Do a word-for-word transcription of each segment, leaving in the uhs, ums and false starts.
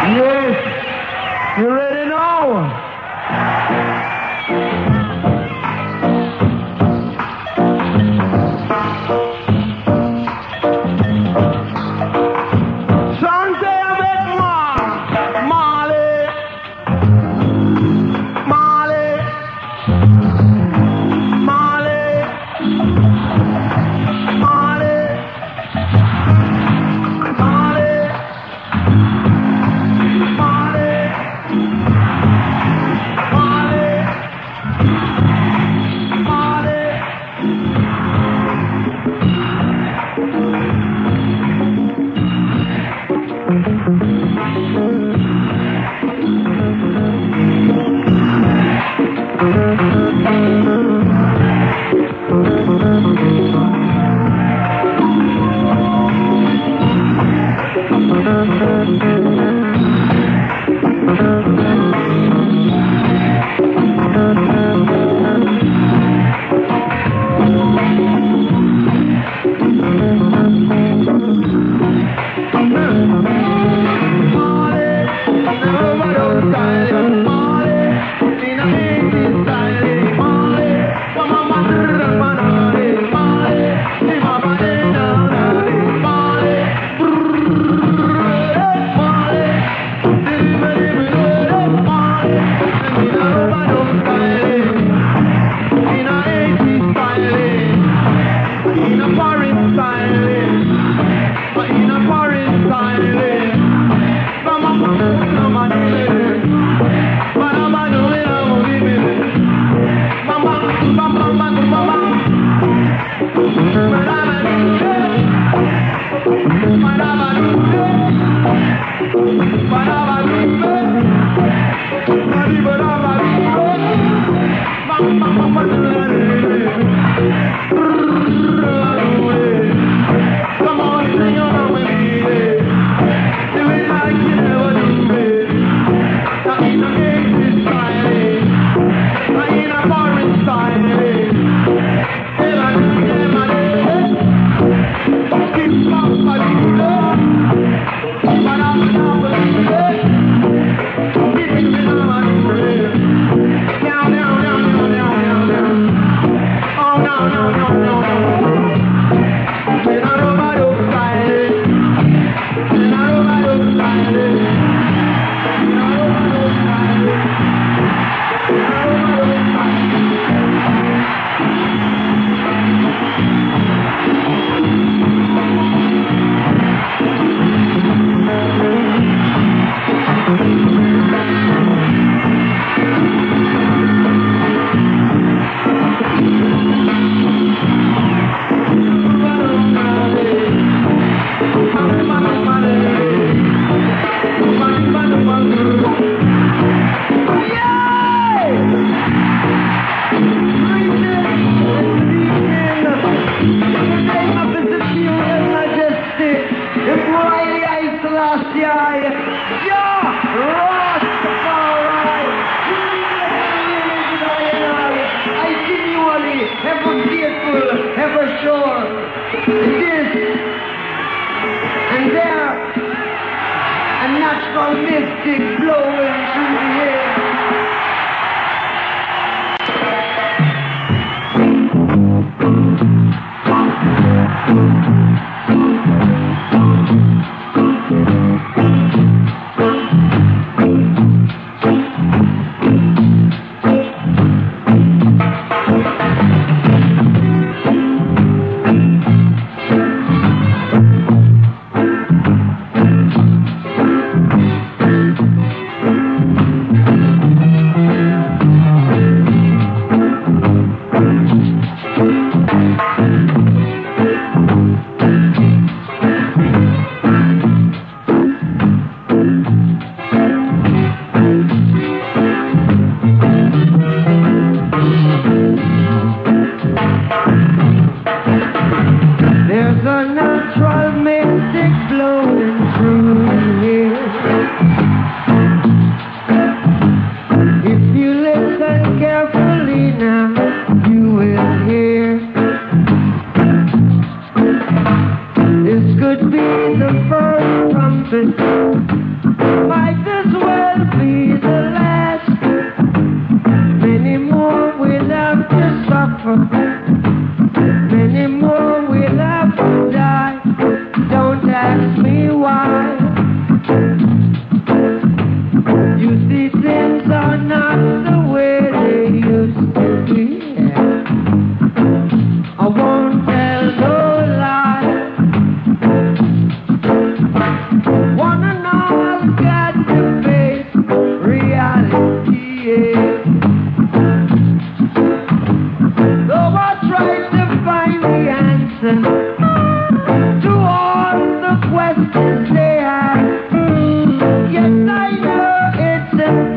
Yes, you ready now?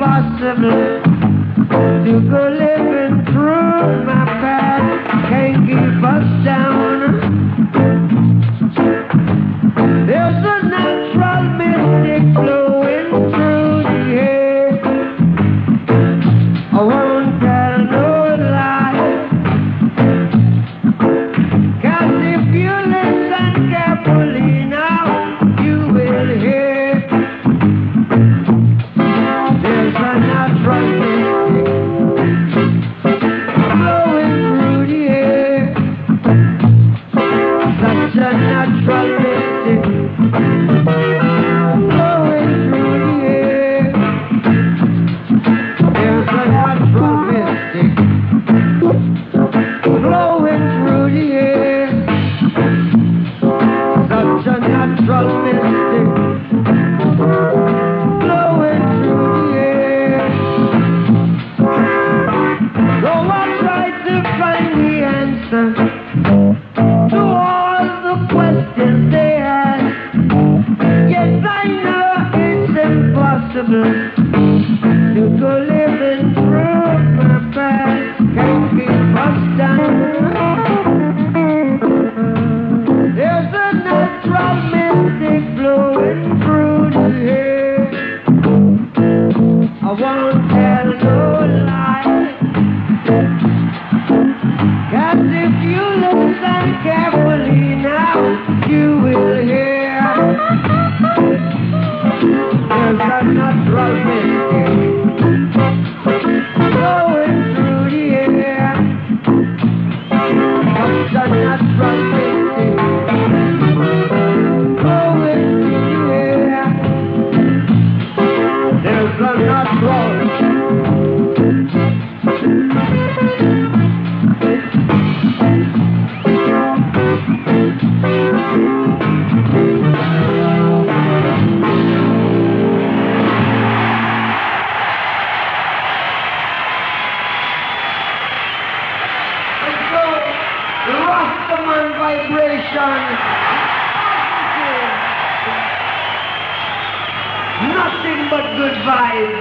impossible to go living through my past. Can't keep us down. There's a natural mystic flowing through the air. I won't tell no lie, 'cause if you listen carefully now, you will hear there's a natural mystic flowing through the air. Such a natural mystic flowing through the air. There's a natural mystic flowing through the air. Such a natural mystic flowing through the air. So I try to find the answer to all the questions they ask. Yes, I know it's impossible to go living through my past. Can't keep us down. There's a natural mystic flowing through the air. I won't tell no lie, 'cause if you listen carefully now, you will hear there's a natural mystic flowing through the air. Such a natural mystic flowing through the air. There's a natural Rastaman vibration. Nothing but good vibes.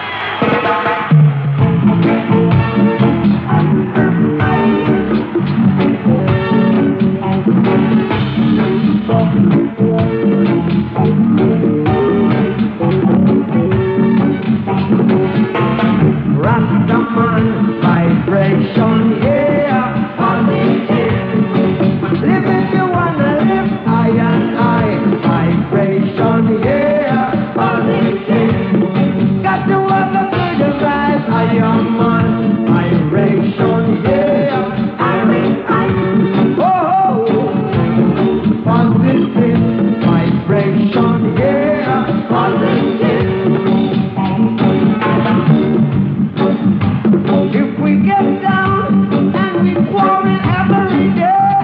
Rastaman vibration, yeah. Live if you wanna live, I and I, vibration, yeah, positive. Got to have a good vibe, I am man, vibration, yeah, I mean I, oh, positive, vibration, yeah, positive. If we get down and we quarrel every day,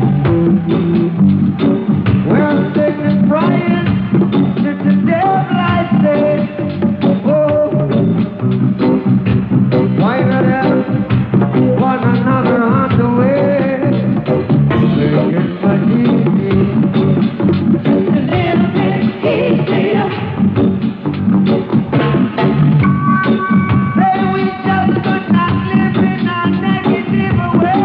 we're singing Brian to the devil I say, oh, why not help one another on the way? Make it much easy, a little bit easier. Say we just could not live in a negative way.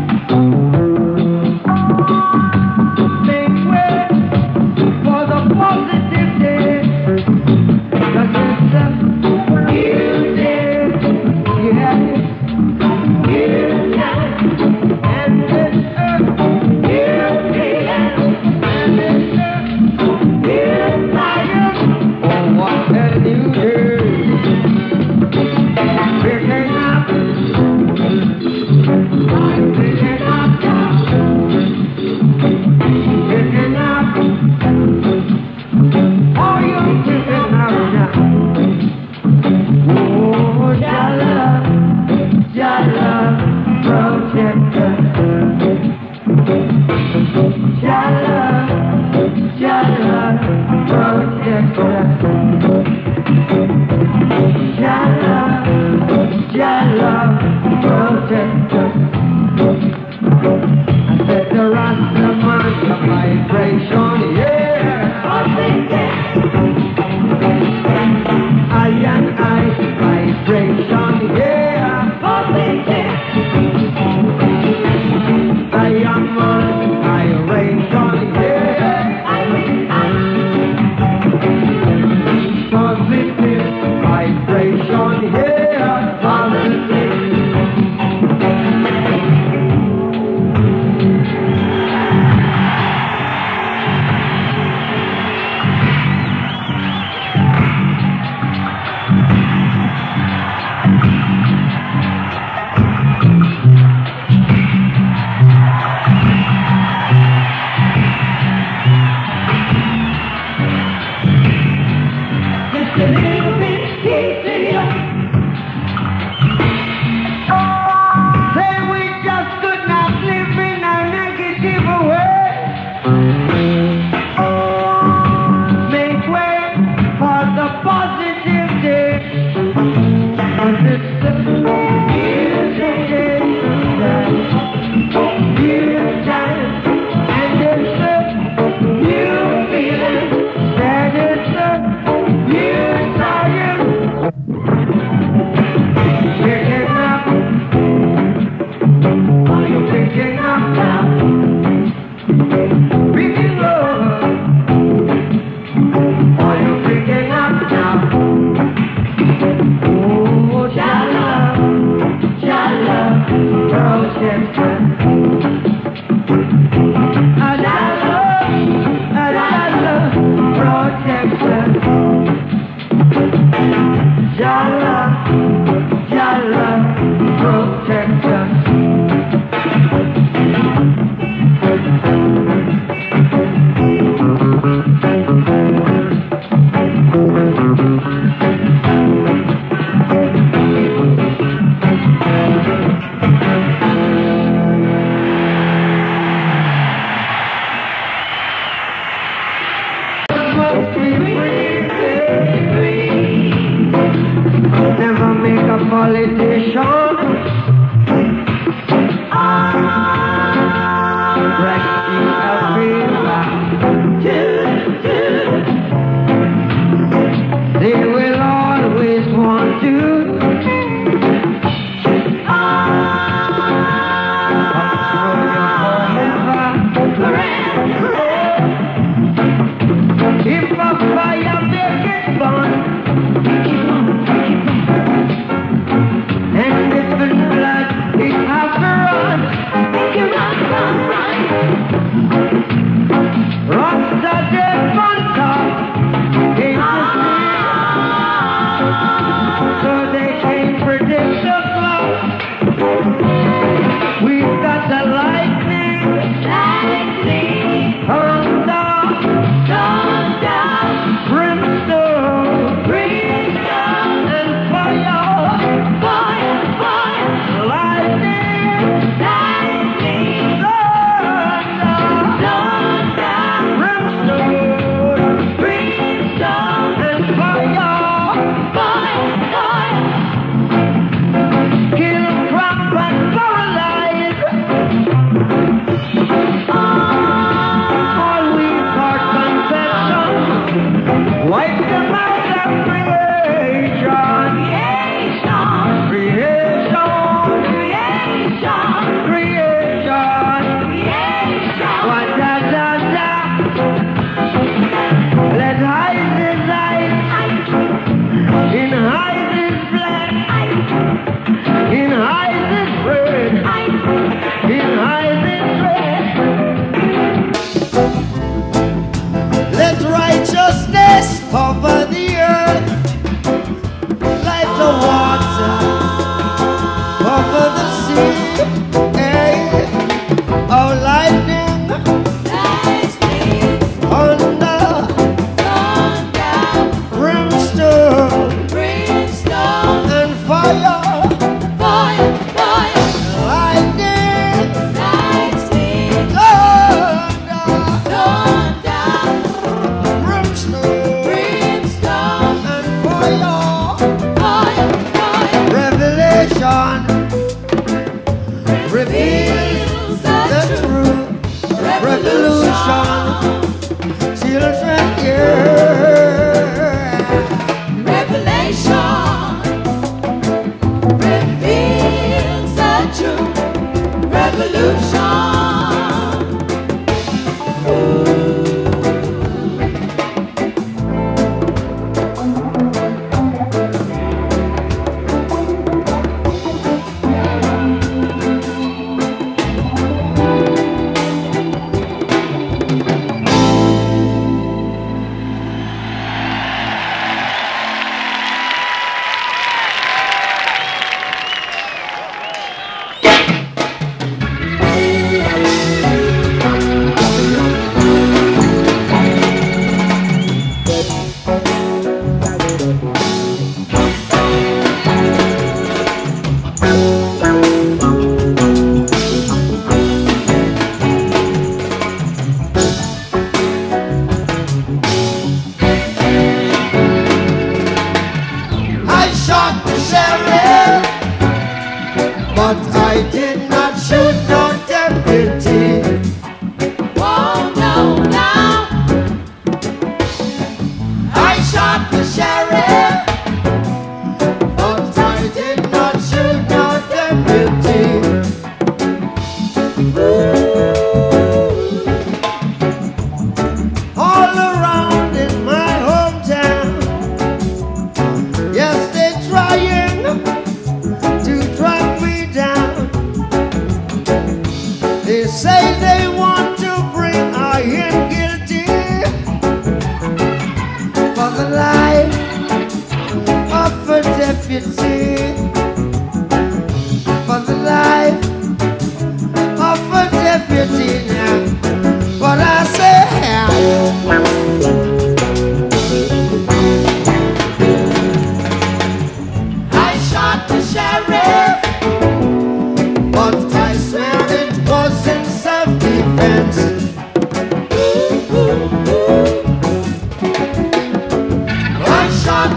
Make way for the positive day, 'cause it's a new day, yeah, new time, and it's a new feeling, and it's a new fire. Oh, what a new day. Picking up, picking up now, picking up. Oh, you're picking up now. Oh, Jala, Jala, protector. Jala, Jala, protector. Jala, Jala, protector. I said the Rastaman vibration, yeah. I and I. positive vibration here, positive. Never make a politician. Rescue everyone. They will always want to. If a fire make it burn, and if it's blood, it has to run. Make it run, run, run. Rasta dead on top, ain't the sea. So they can't predict the cloud. We've got the lightning, lightning, thunder. Brimstone, brimstone, and fire, fire, fire, lightning, lightning, thunder, thunder, brimstone, brimstone, and fire, fire, fire, kill, crop, and paralyze. All we part confession. Wipe them out of creation, creation, creation, creation, creation, creation. What da da da? Let hide his eyes, in hide his flesh, in hide his bread, in hide his bread. Let righteousness cover the earth like the water cover the sea. Hey, oh lightning, lightning, thunder, thunder, brimstone, brimstone, and fire, fire, fire, lightning, lightning, thunder, thunder, brimstone, brimstone, and fire, fire, fire. Revelation reveals the truth. Revolution, children, yeah. Revelation reveals the truth. Revolution. Ooh.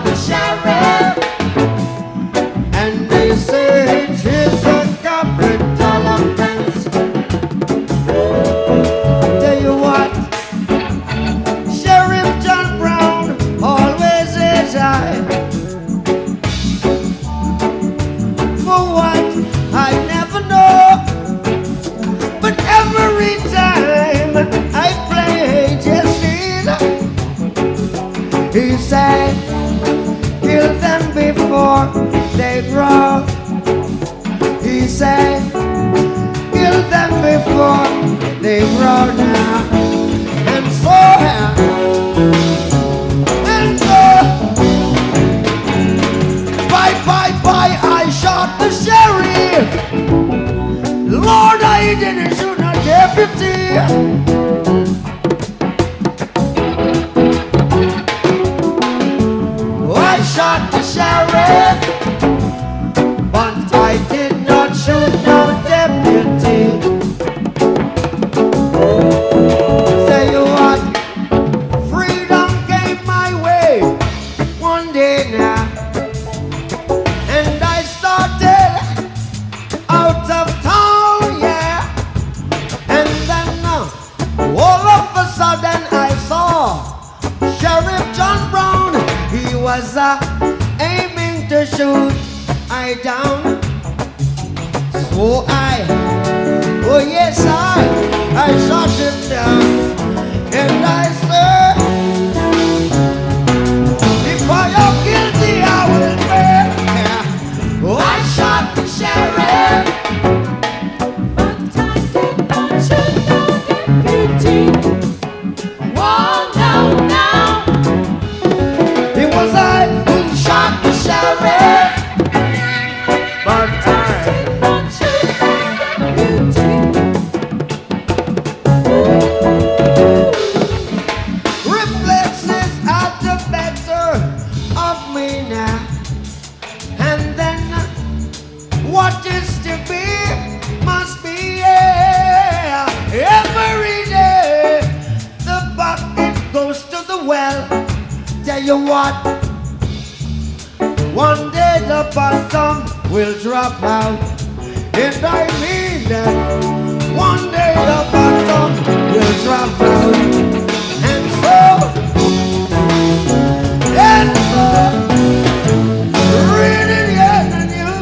the sheriff. And they say it is a capital offense. Tell you what, Sheriff John Brown always is I. For what, I never know. But every time I play justice, he said, kill them before they grow. He said, kill them before they grow now. And so, and so, bye, bye, bye, I shot the sheriff. Lord, I didn't shoot no deputy. I shot the sheriff, but I did not shoot no deputy. Tell you what, freedom came my way one day now, and I started out of town, yeah. And then uh, all of a sudden I saw Sheriff John Brown. He was uh, aiming to shoot I down. So I, oh yes I, I shot him down. And I said, if I am guilty I will pay. Oh, I shot the sheriff, But I did not shoot no deputy. Oh, no, no. it was I who shot the sheriff. But I, Did not shoot no deputy. reflexes are the better of me now. And then what is to be must be, yeah. Every day the bucket goes to the well. Tell you what, one day the bottom will drop out. And I mean that one day the bottom will drop out. And so, and so, reading yet and you.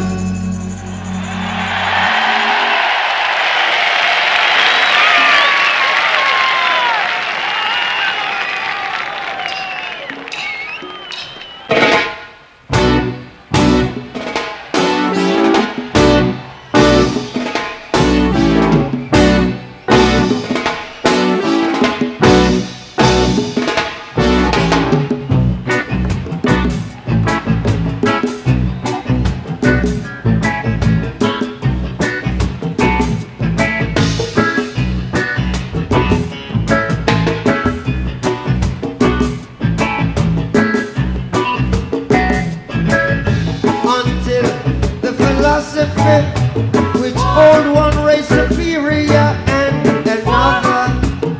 Which hold one race superior and another,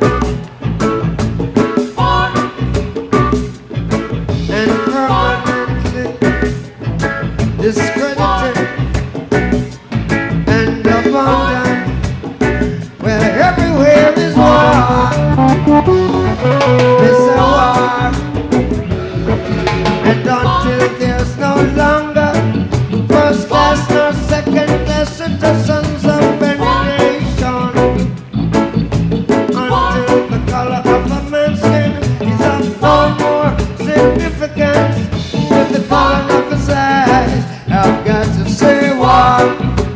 and permanently discredited and abundant, where everywhere is war. It's a war, and until there's no longer first class nor second class citizens of any nation, until the color of a man's skin is of no more significance than the color of his eyes, I've got to say war.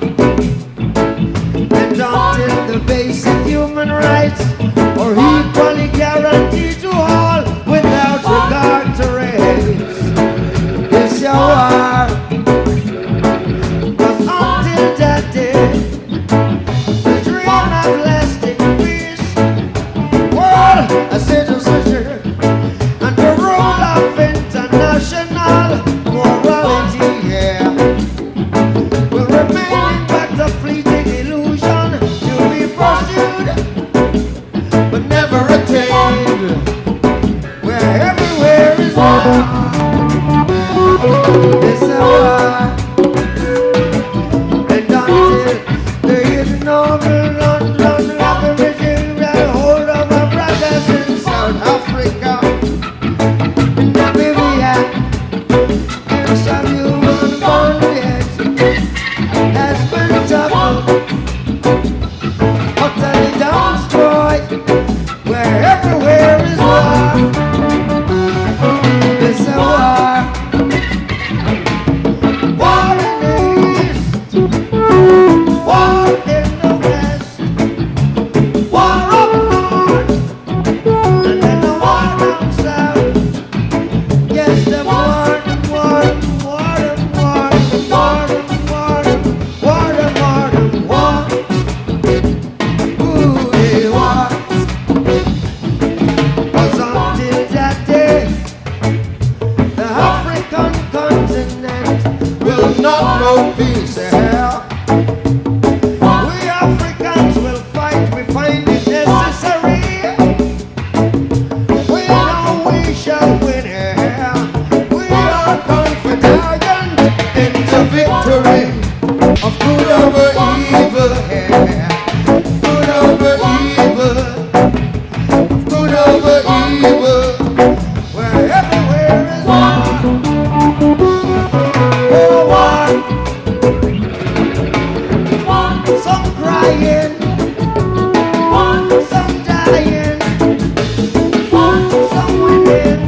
And until the basic human rights are equally guaranteed to all without regard to race, it's your war. A citizenship and the rule of international morality, yeah, will remain but a fleeting illusion to be pursued but never attained, where everywhere is war. African continent will not know peace. Yeah. We Africans will fight, we find it necessary. We know we shall win. Yeah. We are confident in the victory of good over evil. Yeah. Good over evil. Good over evil. Where everywhere is war. Oh, war. Some crying, some dying, some winning,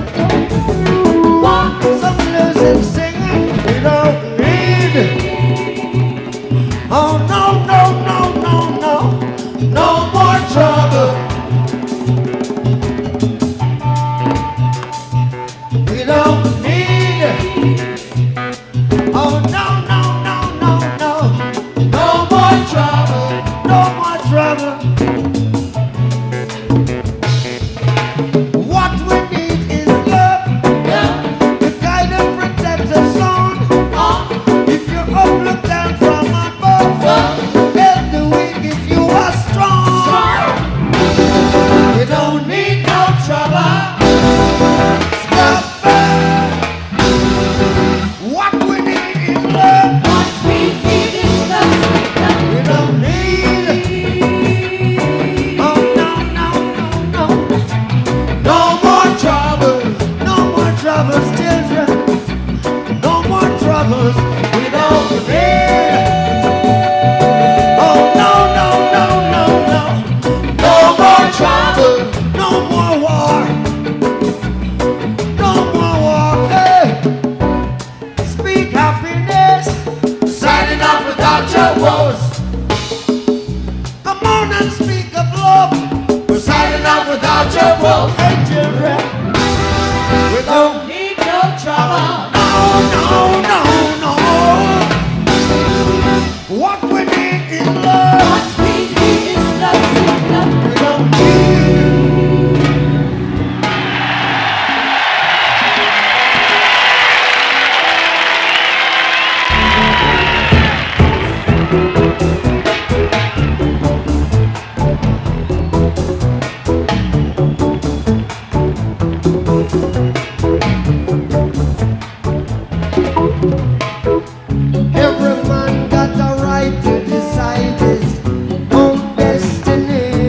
some losing, singing. We don't need. Oh no, no, no, no, no, no more trouble. We don't need. Oh no, no, no, no, no, no more trouble, no more trouble. What we need is love, to guide and protect us on. If you're up, look down from above. Help the weak if you are strong. You don't need no trouble. Stop it. What we need is love. We don't need. Oh no, no, no, no. No more troubles. No more troubles, children. No more troubles. We don't need. Oh no, no, no, no, no. No more trouble. No more war. No more war. Hey. Speak happiness. Signing off without your woes. Come on and speak of love. We're signing off without your woes. Hey children. We don't Need no trouble. no, no, no, no. What we need is love. What we need is love, sweet love. We don't need. Every man got a right to decide his own destiny.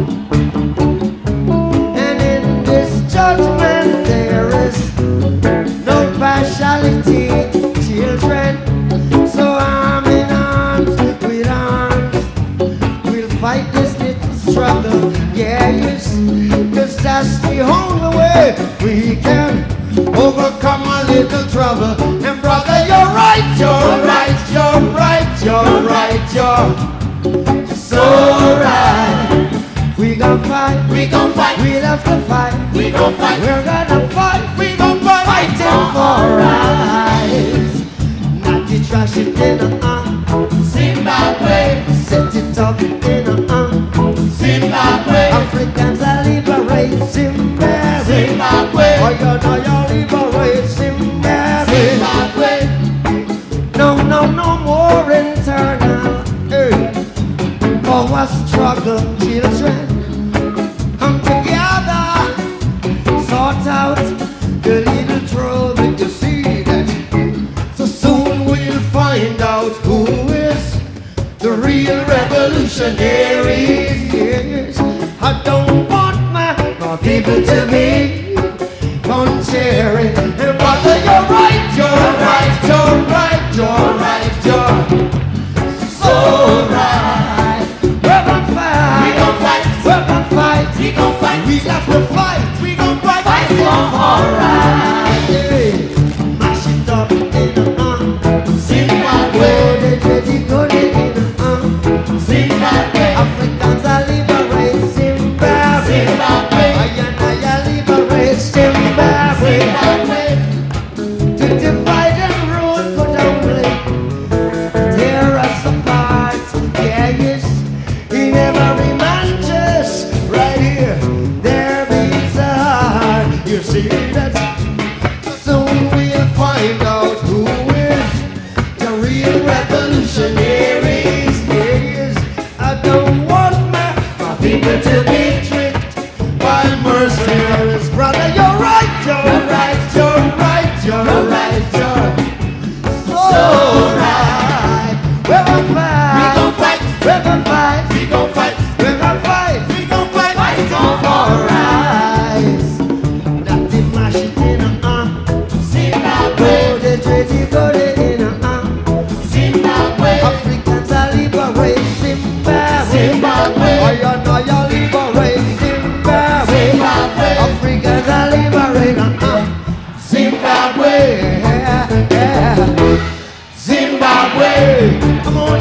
And in this judgment there is no partiality, children. So arm in arms, with arms, we'll fight this little struggle. Yeah, yes, cause that's the only way we can overcome a little trouble. And brother, you're right, you're right, you're right, you're right, you're so right. We gon' fight, We gon' fight. we love to fight, We gon' fight. we're gonna fight, We gon' fight. fighting for rights. Not the trash it in a uh, Zimbabwe. set it up in a uh, Zimbabwe. Africans are liberate Zimbabwe. Zimbabwe. Oh, you know you liberate Zimbabwe. Zimbabwe. No, no, no more internal hey. Power struggle, children. Come together, sort out the little trouble. You see that? So soon we'll find out who is the real revolutionary. Yes. I don't want my, my people to be contrary. And brother, you're right, you're right, you're right, you're right, you're so right. We're gonna fight, We gon' fight. we're gonna fight, We gon' fight. we have to fight, We gon' fight. fight for our right. Yeah. Mash it up in the uh, Zimbabwe. go the dirty, go the in the uh, Zimbabwe. Africans are liberate Zimbabwe. Zimbabwe. I and I are liberate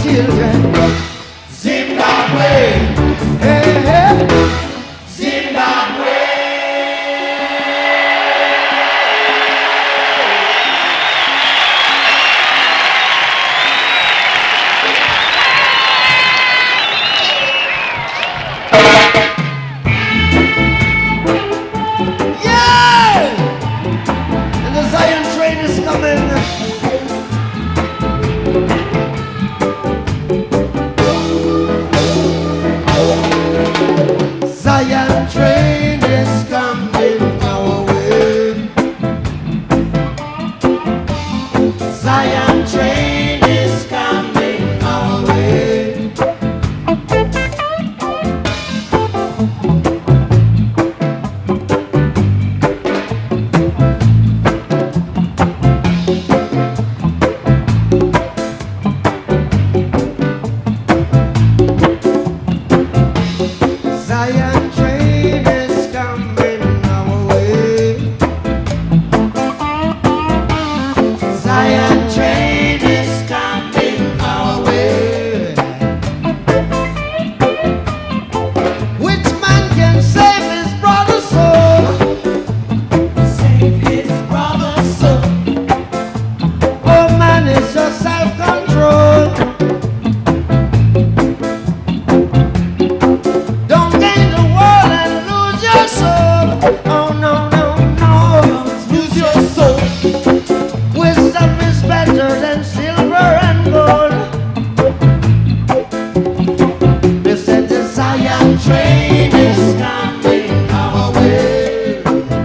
children. Zimbabwe, Hey, hey. Zimbabwe. Yeah! And the Zion train is coming. Zion train is coming our way. Zion train is coming our way. Zion train is coming our way. Zion train is coming our way. Which man can save his brother's soul? Save his brother's soul. Oh man, it's your self-control. Don't gain the world and lose your soul. Oh no, no, no. Don't lose your soul. Wisdom is better than silver and gold. They said the Zion Train is coming our way.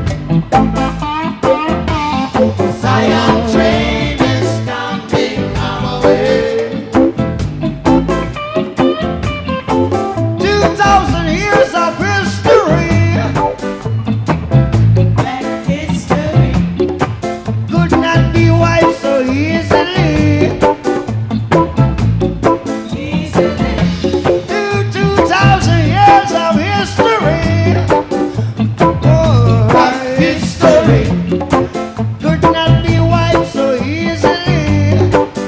Zion train is coming our way. two thousand years of history Black history. could not be wiped so easily. Easily. Two, two thousand years of history. Oh, Black history. could not be wiped so easily.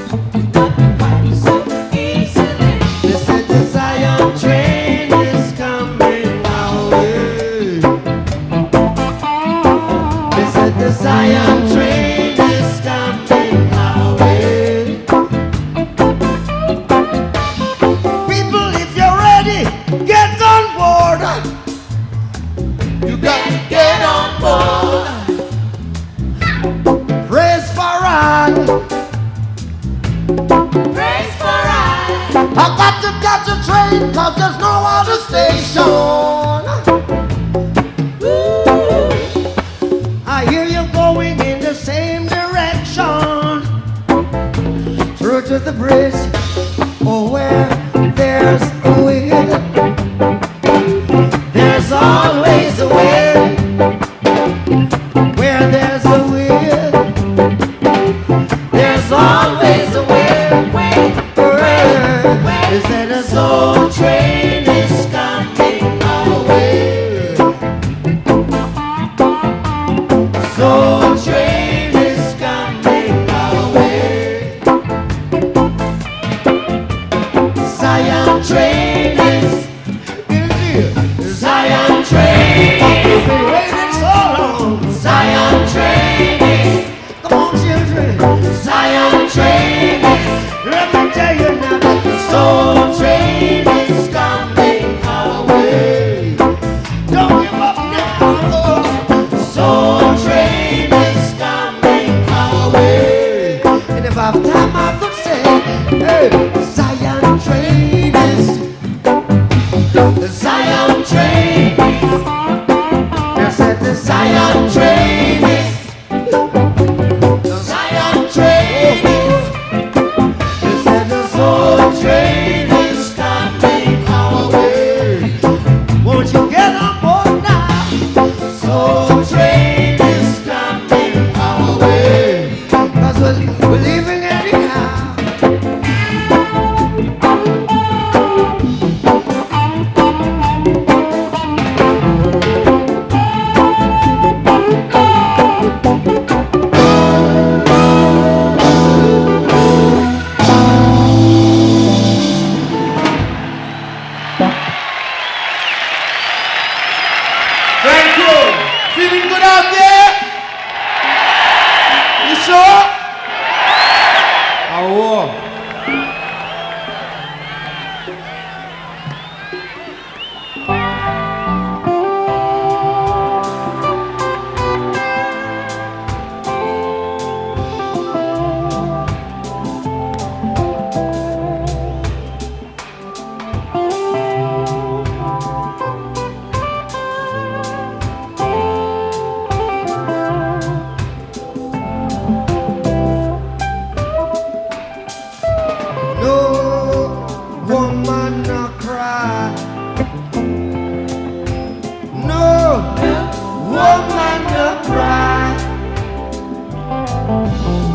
So easily. They said the Zion train is coming our way. They said the Zion train is coming our way. People, if you're ready, get on board. You got to get on board. Praise for all. Praise for us. I got to catch a train, cause there's no other station. I hear you going in the same direction. Through to the bridge, or where there's a will, there's always a way. Where there's a will, there's always a way. Where is that a soul Soul train is coming our way. Soul train is coming our way. Zion train is Zion train You've is been waiting so long. Zion train is Come on, children. Zion train is Let me tell you now that the Soul train is coming our way. don't give up now. Soul train is coming our way. And if I have time, I could say, hey, Zion train is, The Zion train is I said the Zion train is The Zion train is I said the Soul train is coming our way. won't you get on board now? Soul train is coming our way. Cause we're, we're leaving anyhow.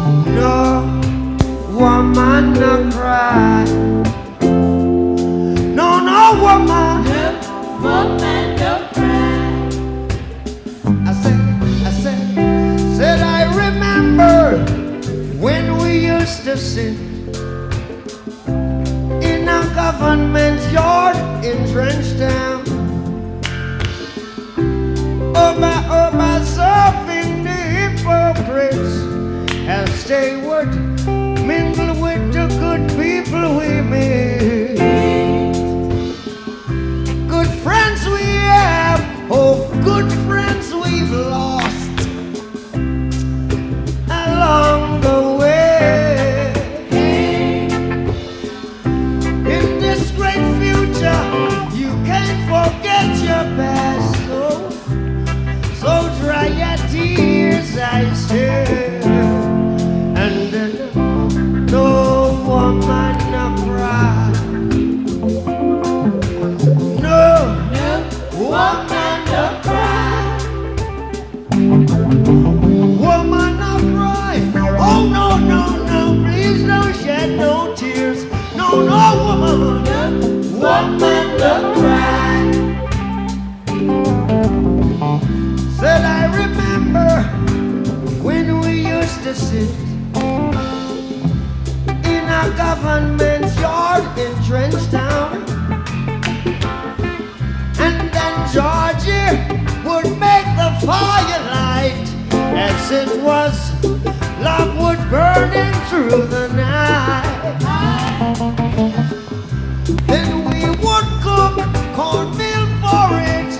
No woman no cry. No, no woman. No woman no cry. I said, I said, said I remember when we used to sit in a government yard in Trenchtown. Oh my, oh my, serving the hypocrites as they would mingle with the good people we meet. Good friends we have, oh good friends we've lost along the way. In this great future, you can't forget your past, so, so dry your tears, I say, and then no woman no cry. No, No woman no cry. woman no cry. Oh no, no, no, please don't shed no tears. No, no woman. No woman no cry. Said I remember when we used to sit in a government yard in Trenchtown, and then Georgie would make the firelight as it was love would burning through the night. Then we would cook cornmeal porridge,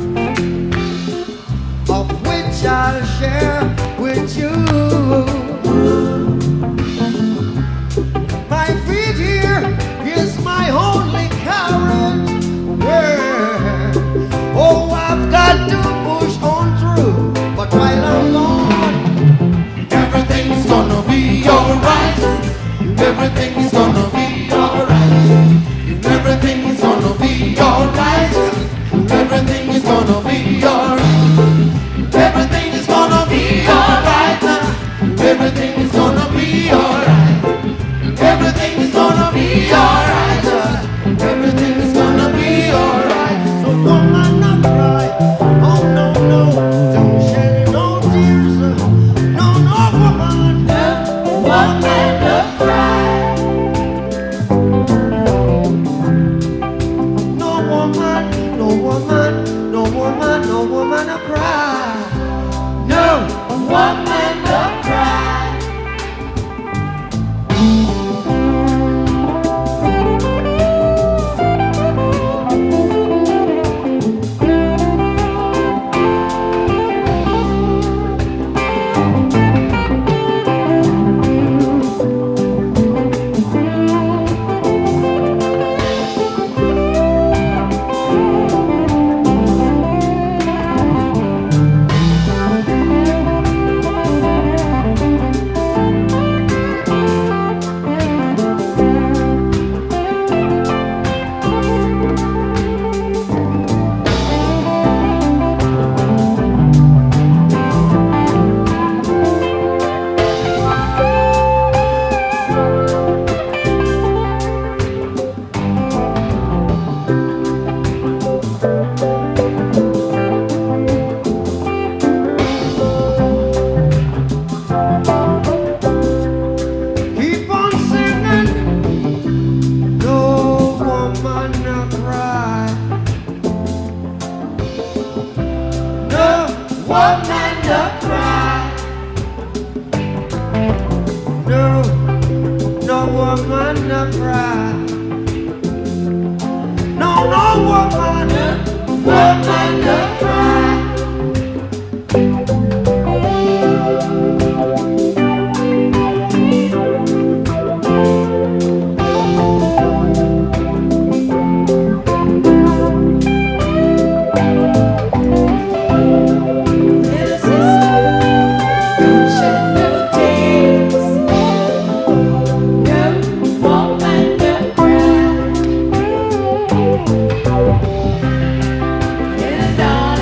of which I'll share with you. My feet here is my only carrot. Yeah. Oh, I've got to push on through, but while I'm gone, Everything's gonna be alright. Everything's gonna be alright. Everything is gonna be alright. Everything is gonna be alright. Everything is gonna be alright. Everything is gonna be alright. Everything is gonna be alright. Everything is gonna be alright. so woman not cry. Oh no, no, don't shed no tears. No, no woman. No woman no cry. No woman, no woman, no woman, no woman a cry. No woman no cry. Keep on singing. No woman no cry. No Woman no cry. No, no woman no cry. No, no woman. Woman no cry. Little sister, don't shed no tears. No woman no cry. Little darling.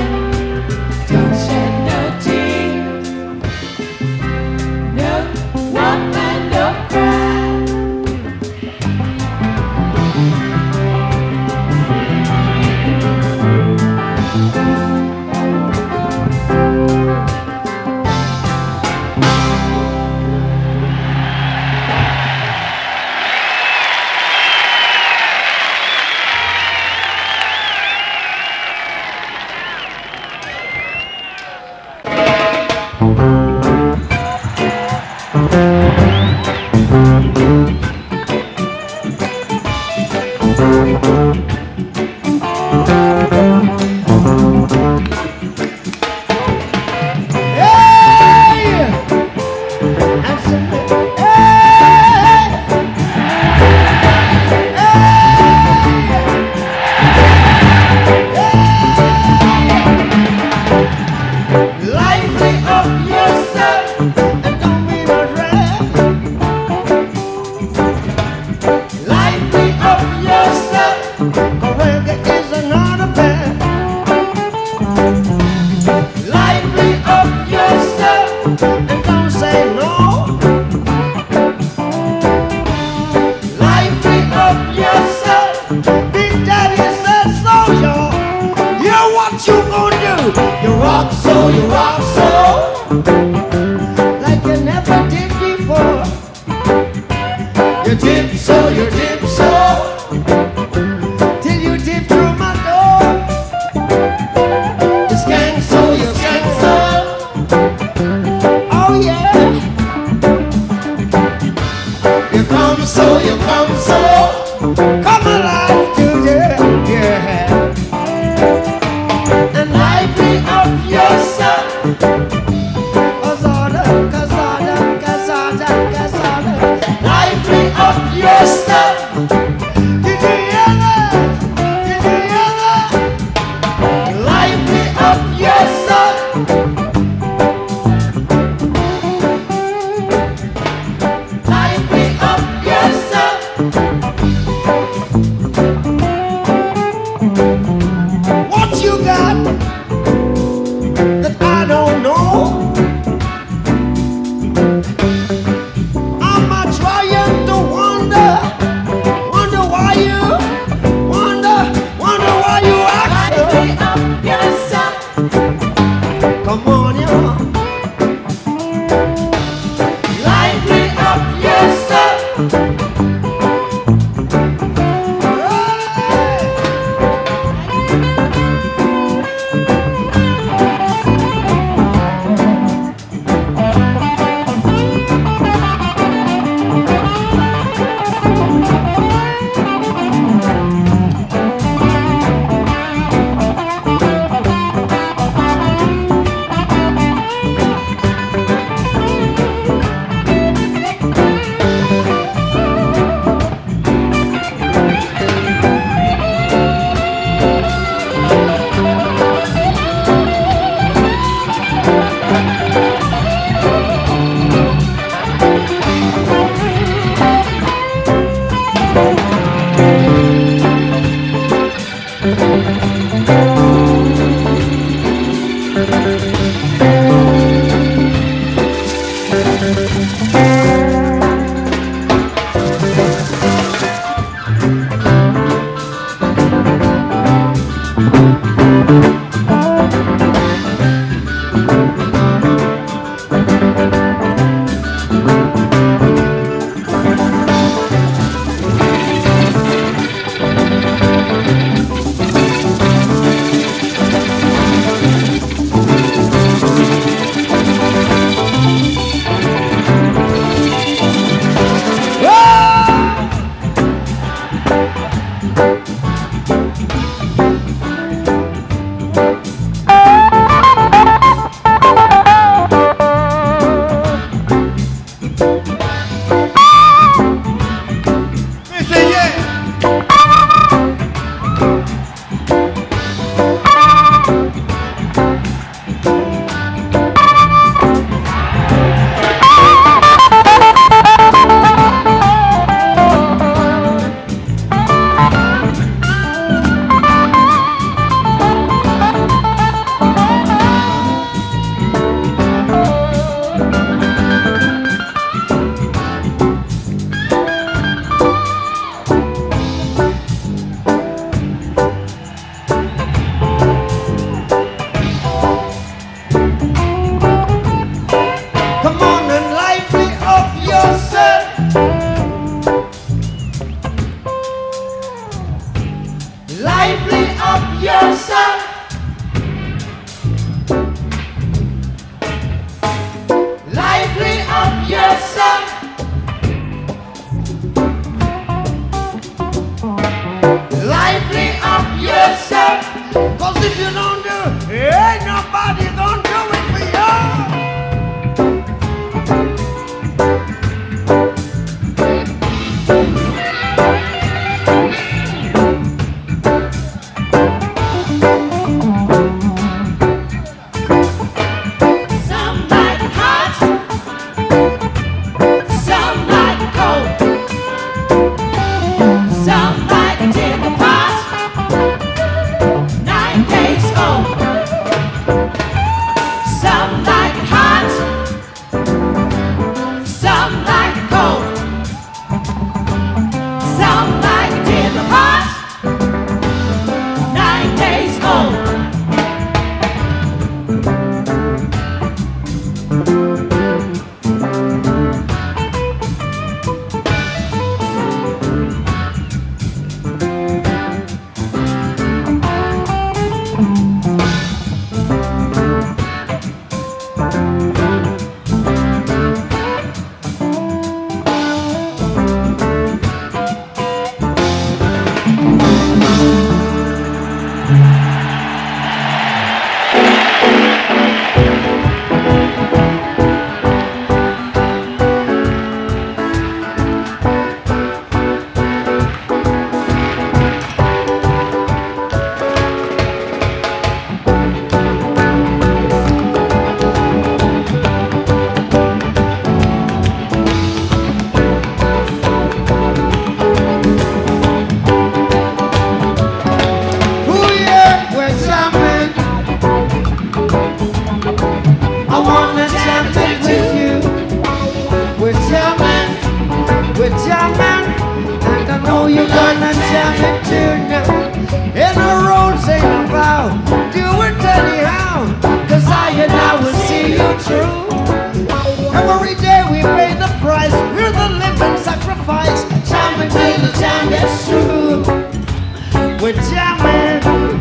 know you're gonna jam it tonight. And the roads ain't about do it anyhow, cause I and I will see you through. Every day we pay the price, we're the living sacrifice, jamming till the jam gets through. We're jamming.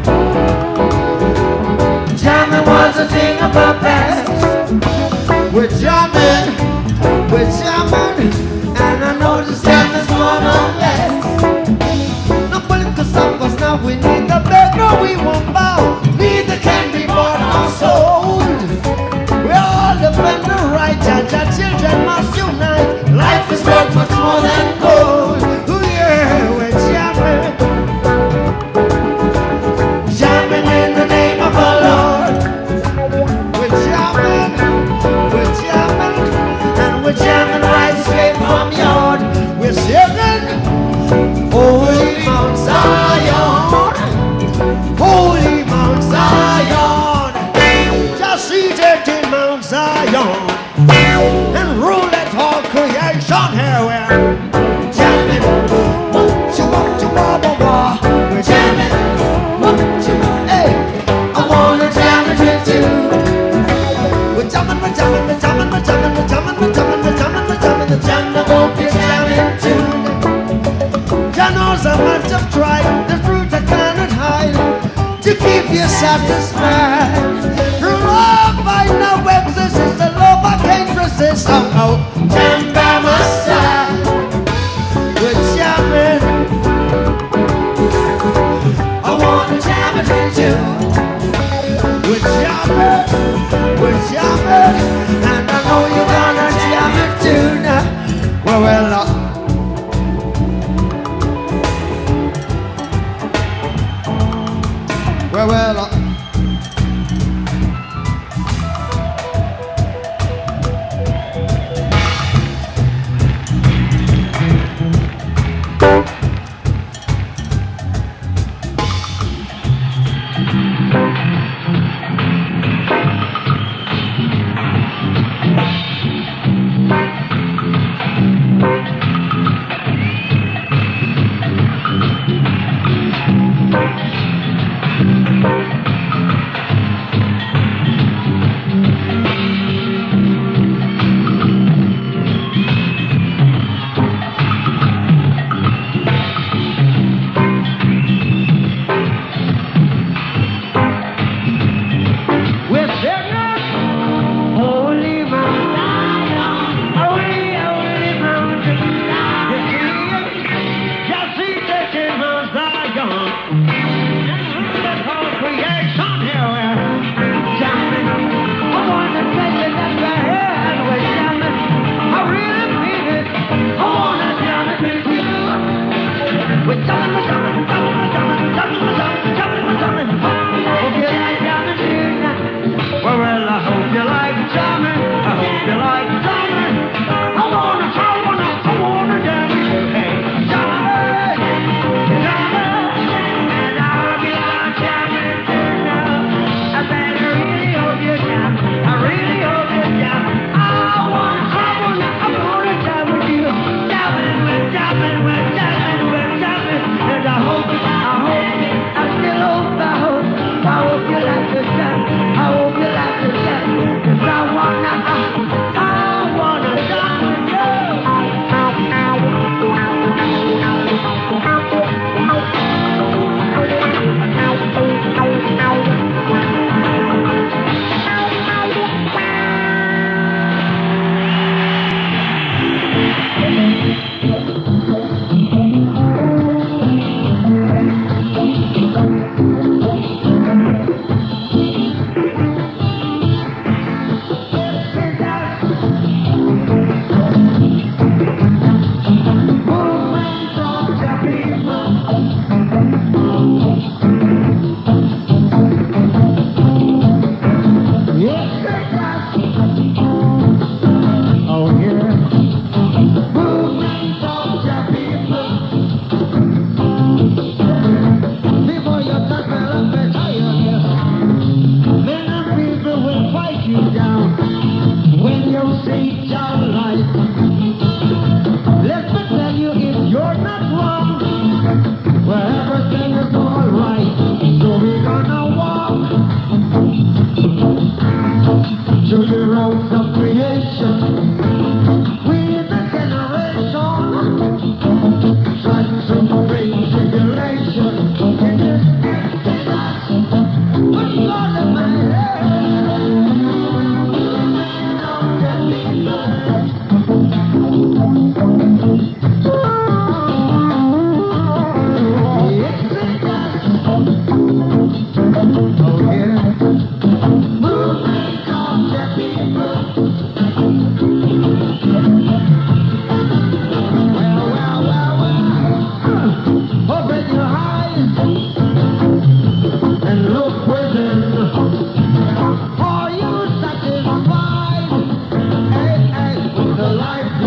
Jamming was a thing of the past. We're jamming, we're jamming, and I know this jam is gonna last. No political suppers, now we need the beg, no we won't bow. Neither can be bought or sold. We're all defending right, and our children must unite. Life is worth much more than gold. Ooh yeah, we're jamming, jamming in the name of our Lord. We're jamming, we're jamming, and we're jamming right straight from yard. We're singing, Holy Mount Zion, Holy Mount Zion, just seated in Mount Zion, and rule at all creation. Here we're jamming, chua chua ba ba. We're jamming, chua. Hey, I wanna jam it with you. We're jamming, we're jamming, we're jamming, we're jamming, we're jamming, we're jamming, we're jamming, we're jamming, the jam that won't be jamming too. Jah knows how much I've tried, the fruit I cannot hide, to keep you satisfied. Through love I know exists, it's the love I can't resist. Oh oh, jam by my side. We're jamming, I wanna jam it with you. We're jamming, we're jamming, and I know you're gonna jam it tonight. Well, well, uh, well, well, uh, Oh yeah.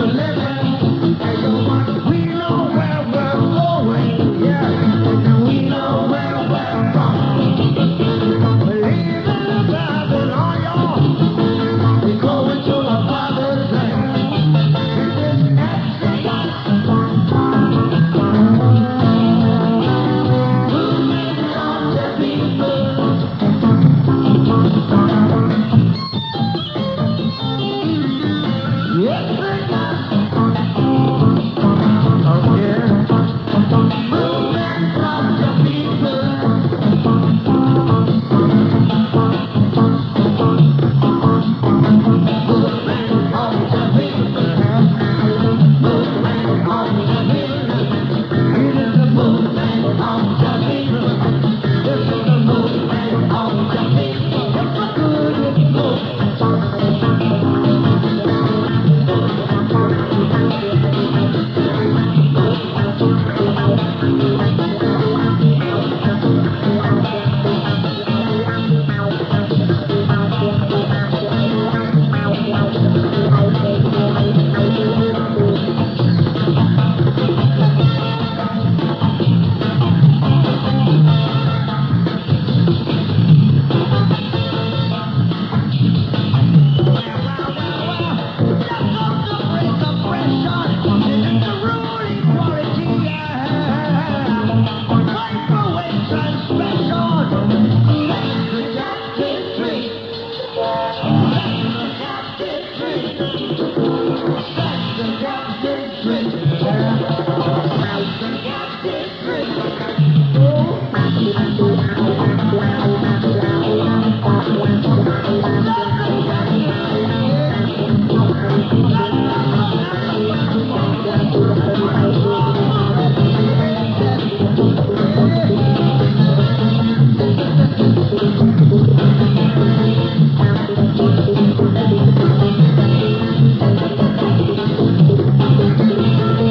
Thank you.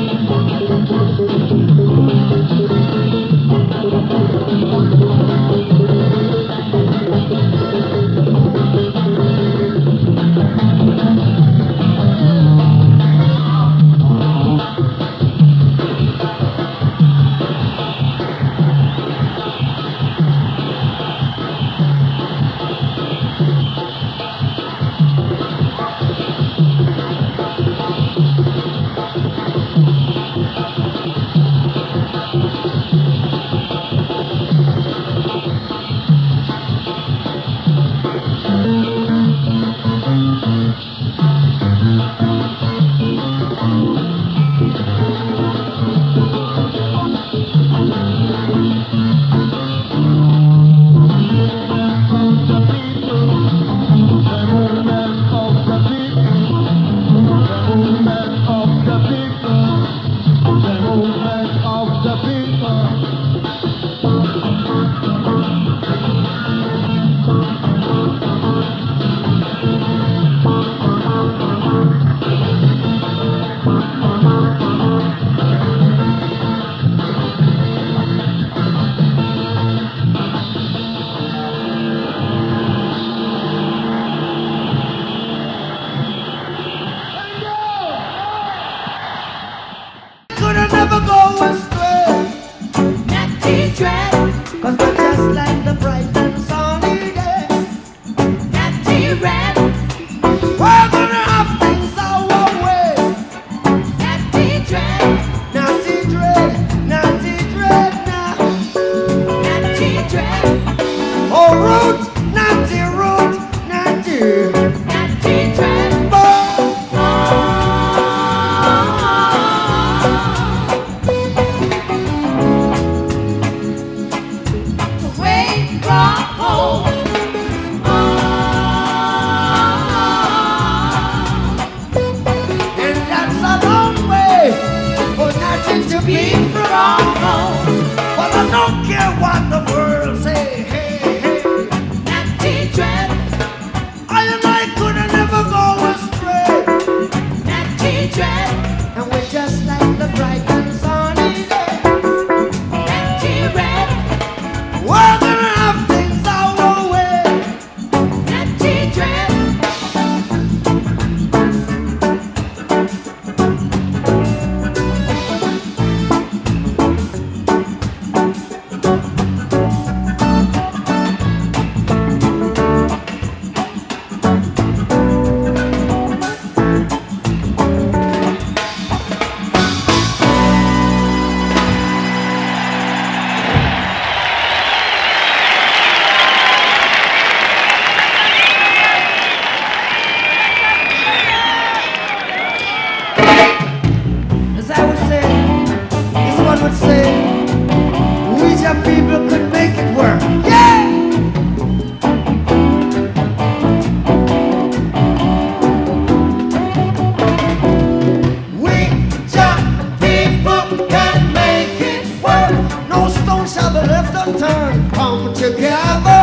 just people can make it work. No stone shall be left unturned. Come together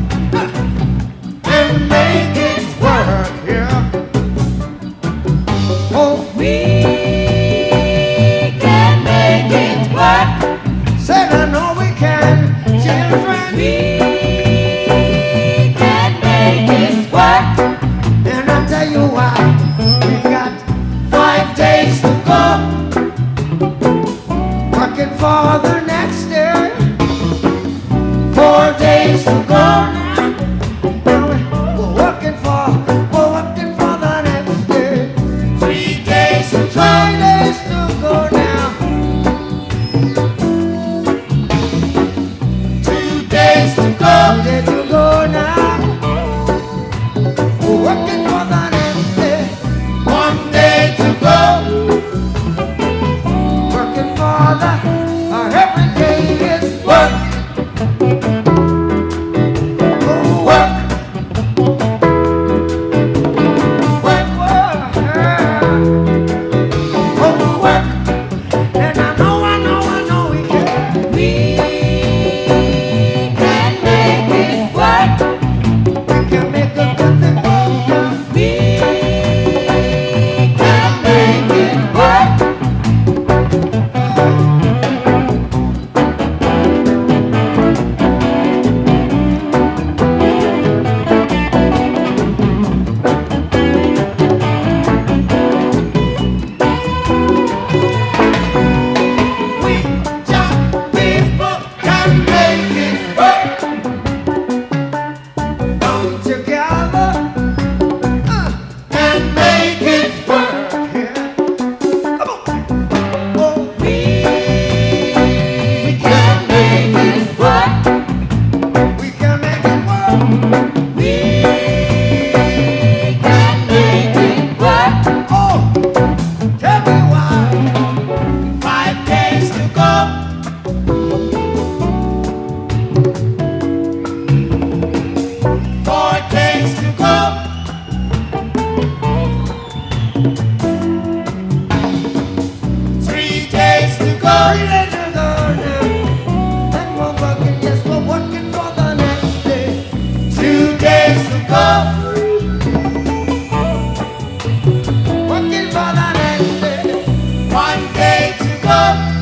and make it work. Yeah. Oh, We can make it work. said I know we can, children. We can make it work. And I'll tell you why. We got five days to go, working for the next day. Four days to go now. Now we- we're working for, we're working for the next day. Three days to go, three days to go now. Two days to go, two days to go now. We're working for the next day. One day to go. Working for the uh, every day is work. Go work. Work, work. Yeah. Go work. And I know, I know, I know we can. We can make it work. We can make a good thing work. Yeah. We can make it work. We just people can make it work. Come together uh, and make it work. Yeah. Come on. Oh, We can make it work. we can make it work. We can make it work. Oh, tell me why. Five days to go. Four days to go. Three days to go. Three days to go now. And we're working, yes, we're working for the next day. Two days to go. Working for the next day. One day to go.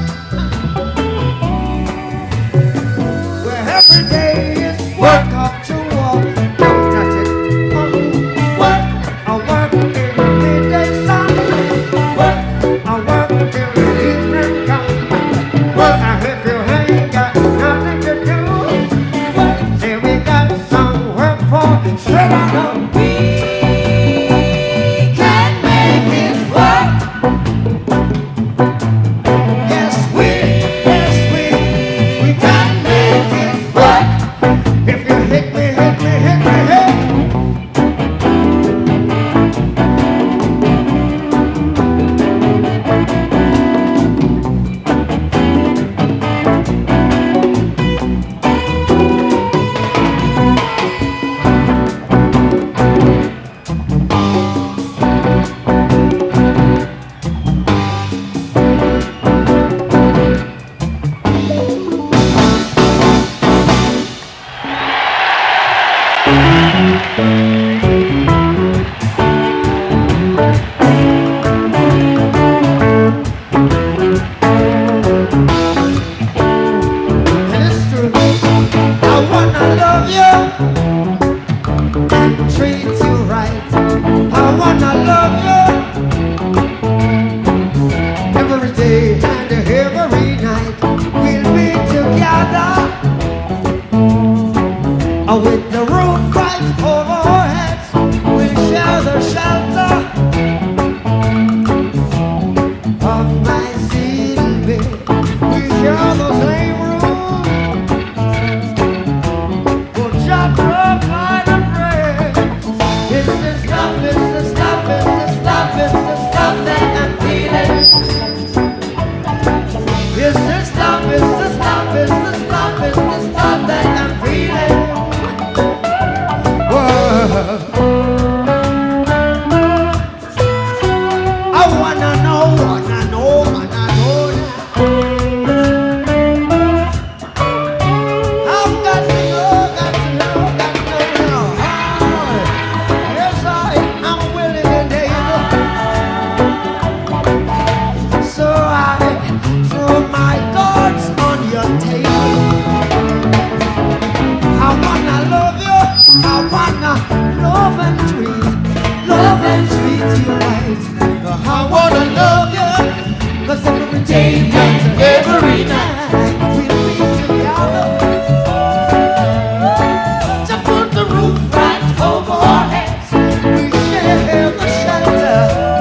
Where every day is work up to walk. Don't touch it. Work, work. I work till the midday sun. Work. I work till the evening comes. Work. Now if you ain't got nothing to do, work. Say we got some work for. Straight out of We can make it work. yes we, yes we, we can make it work. If you hit me, hit me, hit me, hit. And it's true. I wanna love you and treat you right. I wanna love you every day and every night. We'll be together uh, with the roof right over our heads. We'll share the shelter of my cedar bed. We share the same room. We'll chop provide a bread. It's the stuff, it's the stuff, it's the stuff, it's the stuff that I'm feeling. It's the stuff, it's the stuff, it's the stuff, it's the stuff that I'm feeling. Whoa. I wanna know, wanna know day and every night. We'll be together To put the roof right over our heads. we share the shelter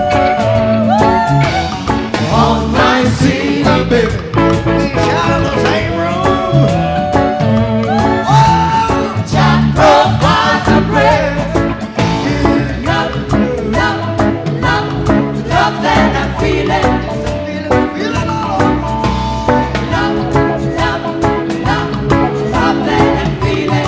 On my seat, baby. we share the same room oh Jah provides the bread. Love, love, love, love that I'm feeling. feeling feeling all over. Love, love, love, love that I'm feeling.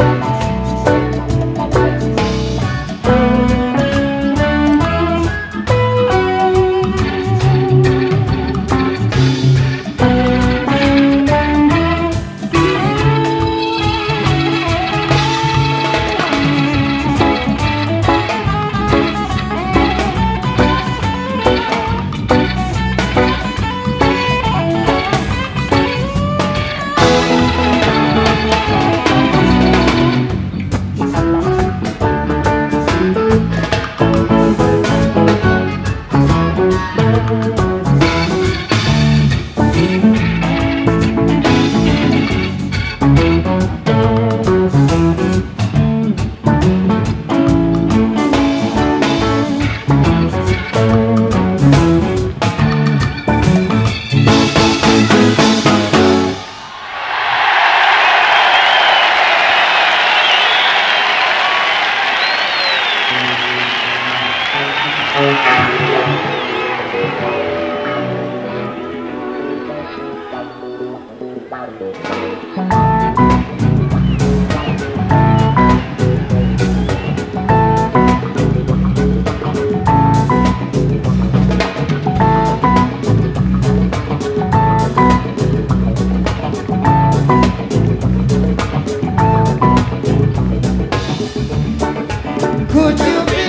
Could you be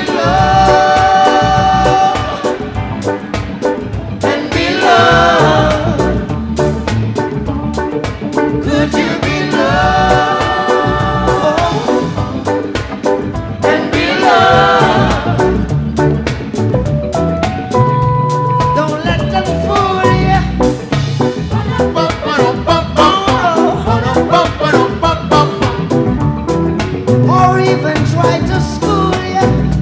loved and be loved? Could you be loved and be loved? Don't let them fool you. Or even try to school you.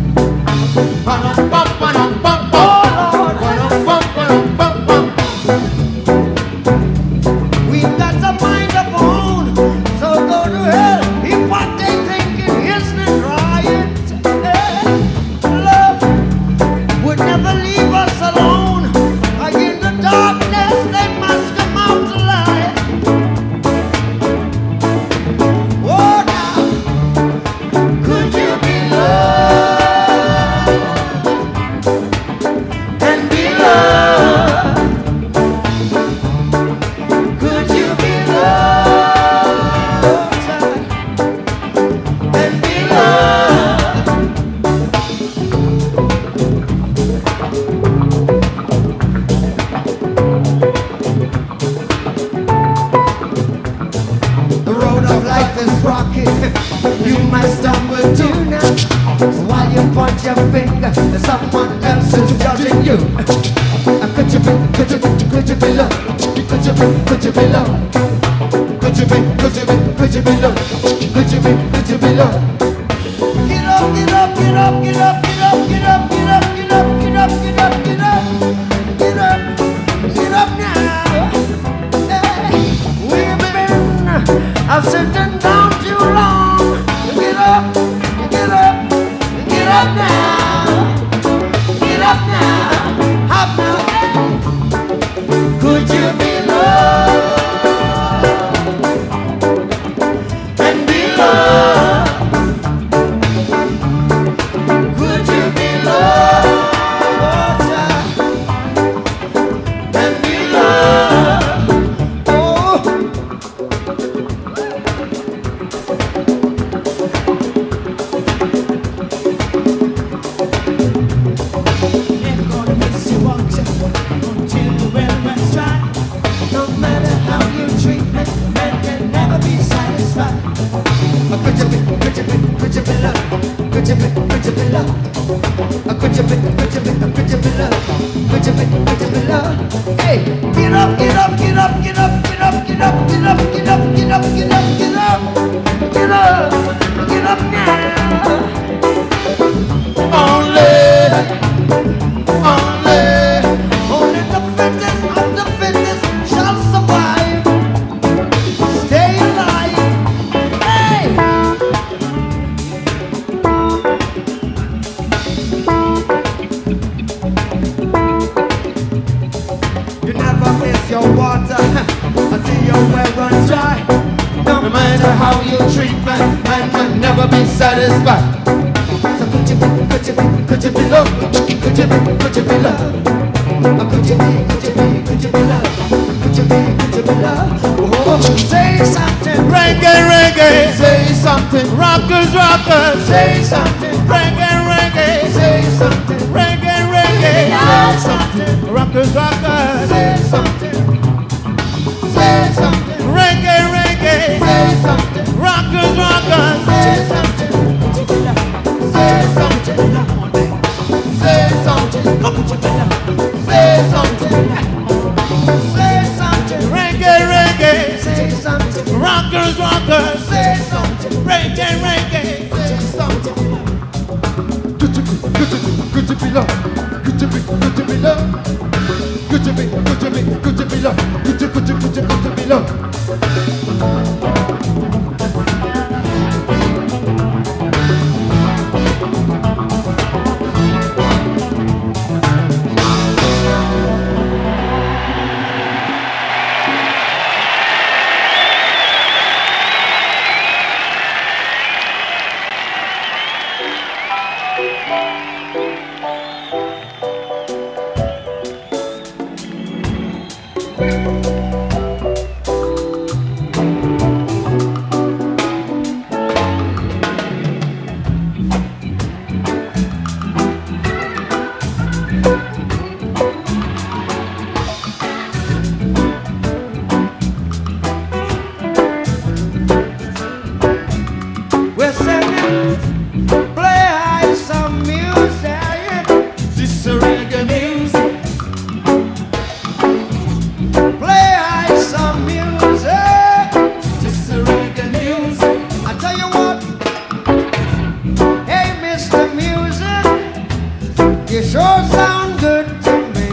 We've got a mind of our own, so go to hell if what they thinking isn't right. Eh, Love would never leave us alone. In the darkness, they must come out to light. Oh, now, could you be loved and be loved? Could you be loved and be loved? The road of life is rocky. You might stumble too now. So while you point your finger, someone else is judging you. Could you be, could you be, could you be loved? Could you be, could you be loved? Could you be, could you be, could you be loved? Could you be, could you be loved? Get up, get up, get up, get up, get up, get up, get up, get up, get up, get up, get up, get up, get up now. Hey, we've been uh, sitting down too long. Get up, get up, get up now. Get up now, hop now. Could you be loved and be loved? Could you be loved and be loved? Oh, Hey, get up, get up, get up, get up, get up, get up, get up, get up, get up, get up, get up, get up, get up now. Only, only, only the fittest of the fittest shall survive. Stay alive. Hey! You never miss your water until your well runs dry. no matter how you treat man, man can never be satisfied. So could you be, could you be, could you be love? Could you be, could you be love? Could you be, could you be, could you be love? Could you be, could you be love? Oh, say something. Reggae, reggae, say something. Rockers, rockers, say something. Reggae, reggae, Say something. reggae, reggae, say something. Rockers, rockers, Say something. Say something. reggae, reggae, Say something. rockers, rockers, Say something. Say something. say something. Say something. Say something. Reggae, reggae, Say something. rockers, rockers, Say something. reggae, reggae. Say something. Good to be, good to be, good to be loved. Good to be, good to be loved. Good to be, good to be, good to be loved. Good to, good to, good to, good to be loved. We're singing, play some music. This is reggae music. Play some music. This is reggae music. I tell you what, hey Mister Music, you sure sound good to me.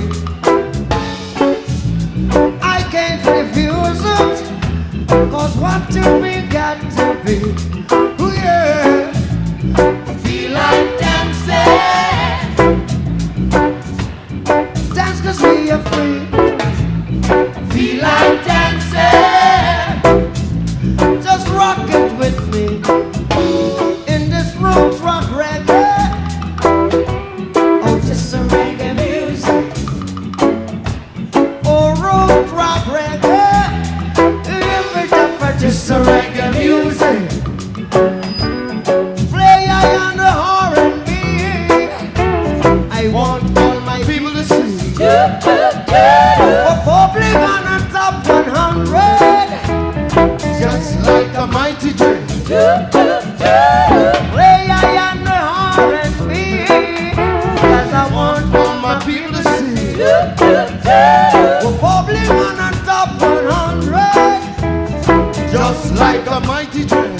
I can't refuse it, cause what to be got to be. Ooh yeah, Feel like dancing. dance cause we are free. Feel like dancing. Just rock it with me in this roots rock reggae. Oh, just some reggae music. Oh, roots rock reggae. Give it up for just some reggae music. Play I on the R and B. I want all my people to see. For public on the top one hundred. Just like a mighty train. Play I on the R and B, 'cause I want all my people to see. We're public on the top one hundred, Just like a mighty train.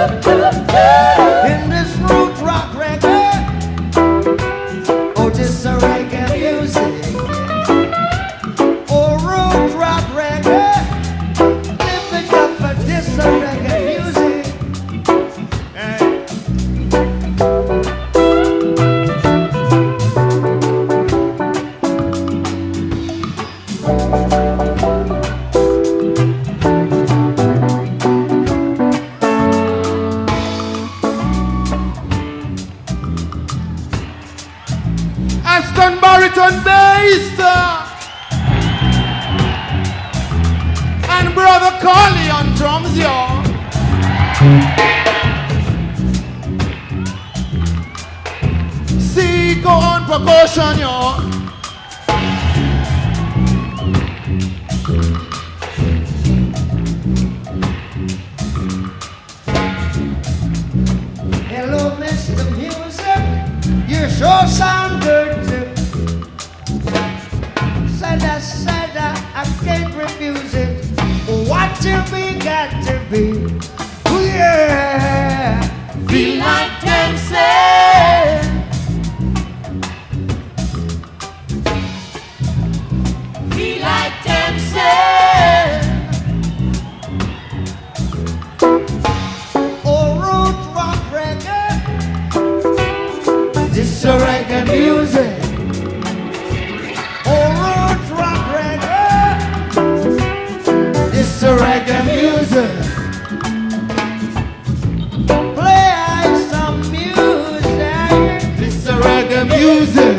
in this root rock reggae. Oh, just a reggae music. Oh, root rock reggae. Live it up for just a reggae music. Aston baritone bass. And brother Carly on drums, y'all. See, go on percussion, y'all. Hello, Mister Music, you sure sound good too. Sada, sada, got to be. Oh yeah. Feel like dancing. Feel like dancing. Oh, root rock reggae. This is reggae music. Oh, root rock reggae. This is reggae music. Play some music. This is reggae music.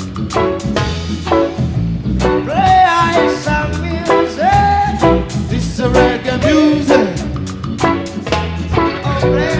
Play some music. This is reggae music. Oh, play.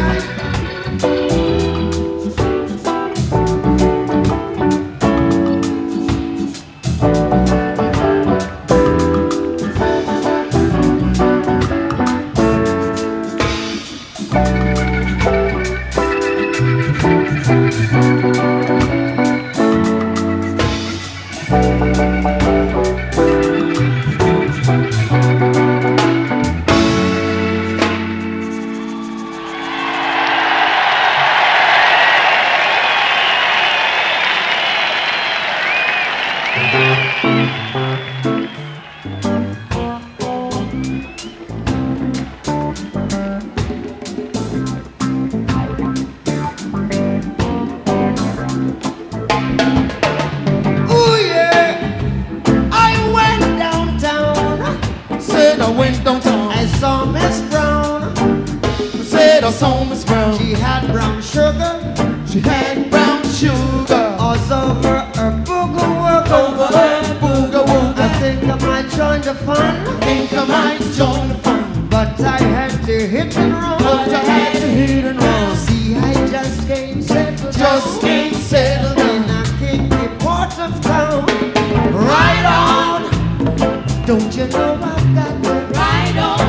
Oh yeah, I went downtown. Said I went downtown. I saw Miss Brown. Said I saw Miss Brown. She had brown sugar. She had brown sugar All over her booger work. over her booga I wooga. think I might join the fun, Think I might join the fun, but I had to hit and run. but I had to hit and run. See, I just can't settle Just down can't settle in down. a kinky part of town. Right on, don't you know I've got to Right on.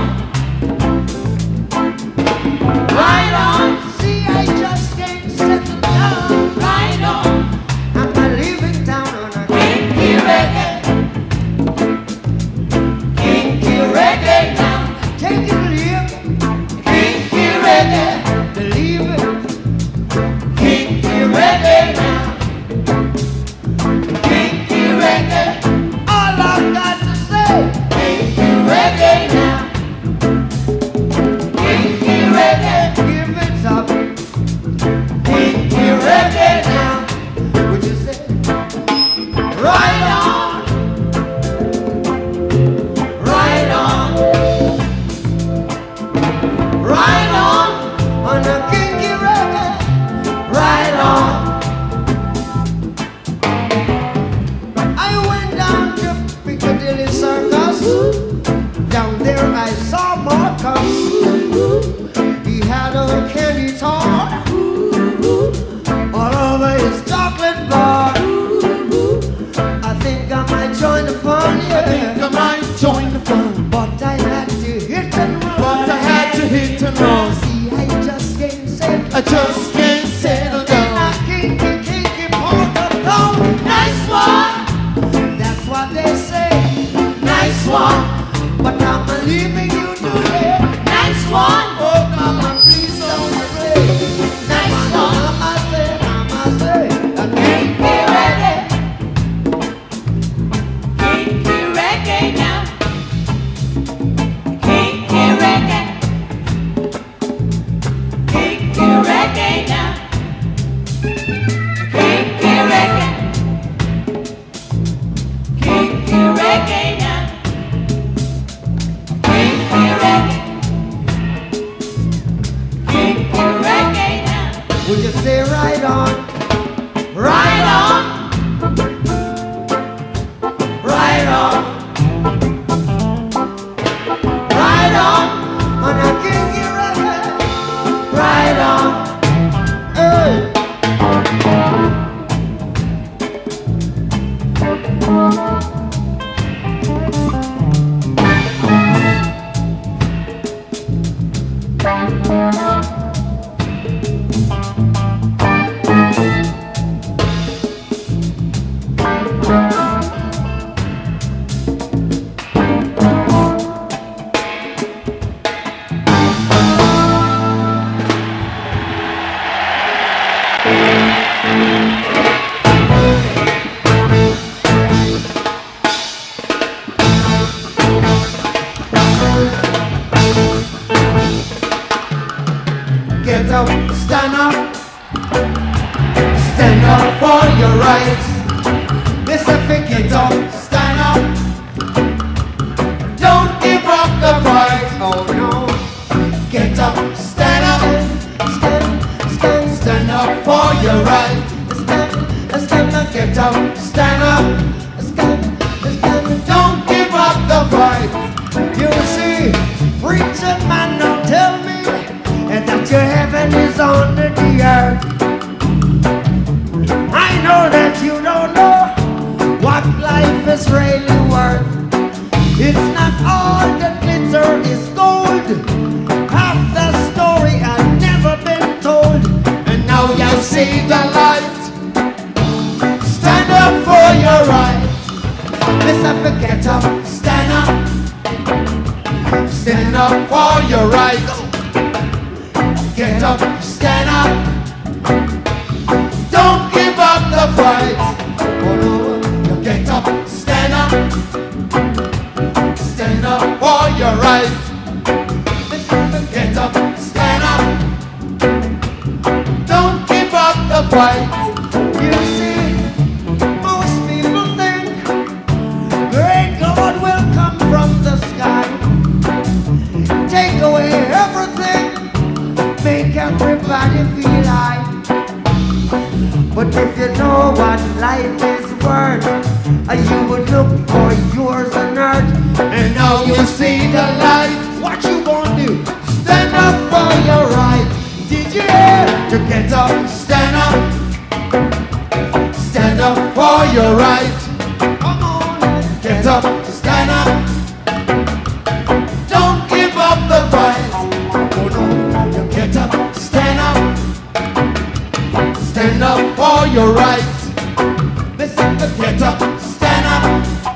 right on? See, I just can't settle down. Right on. I'm leaving town on a Kinky reggae. Kinky reggae now. take it, leave, Kinky reggae. believe it. Kinky reggae now. Kinky reggae. All I've got to say. Kinky reggae. up, stand up. Stand up for your rights. Mister Pick it up, stand up. Don't give up the fight. Oh no. Get up, stand up. Stand, stand, stand up for your rights. Stand, stand up, get up, stand up. Stand, stand, don't give up the fight. You see, preacher man, don't tell me that your heaven is under the earth. I know that you don't know what life is really worth. It's not all that glitter is gold. Half the story had never been told, and now you see the light. Stand up for your rights. Mister Get up, stand up. Stand up for your rights. Get up, stand up. Don't give up the fight. Oh no, you get up, stand up. Stand up for your rights. Get up, stand up. Don't give up the fight. You see, most people think great God will come from the sky, take away everything, make everybody feel high. But if you know what life is worth, you would look for yours on earth. And now you see the light. What you gonna do? Stand up for your right. Did you hear? To get up, stand up. Stand up for your right. Come on, get up, stand up. Don't give up the fight. Oh no, you get up, stand up. Stand up for your right. Listen, get up, stand up.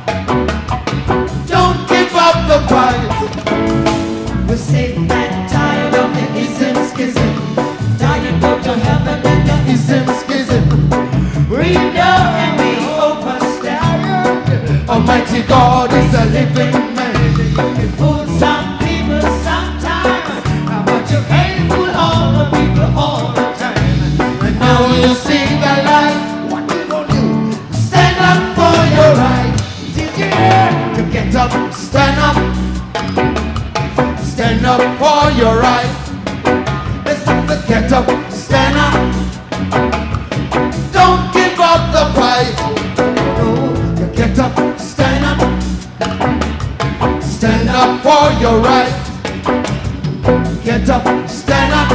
Don't give up the fight. We're sick and tired of the ism schism. Dying go to heaven in the ism schism. We know and we hope and stand. Almighty God is a living man. You fool some people sometimes, but you can't fool all the people all the time. And now you see the light. What you gonna do? Stand up for your right. Did you hear? To get up, stand up. Stand up for your right. Listen, get up, stand up. Don't give up the fight. No, you get up, stand up. Stand up for your right. Get up, stand up.